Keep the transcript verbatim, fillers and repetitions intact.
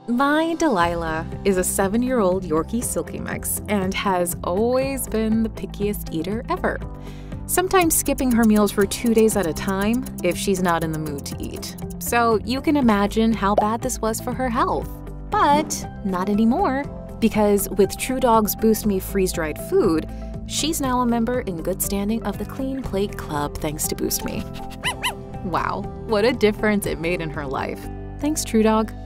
My Delilah is a seven-year-old Yorkie Silkie mix and has always been the pickiest eater ever, sometimes skipping her meals for two days at a time if she's not in the mood to eat. So you can imagine how bad this was for her health. But not anymore, because with TruDog's Boost Me freeze-dried food, she's now a member in good standing of the Clean Plate Club thanks to Boost Me. Wow, what a difference it made in her life. Thanks, TruDog.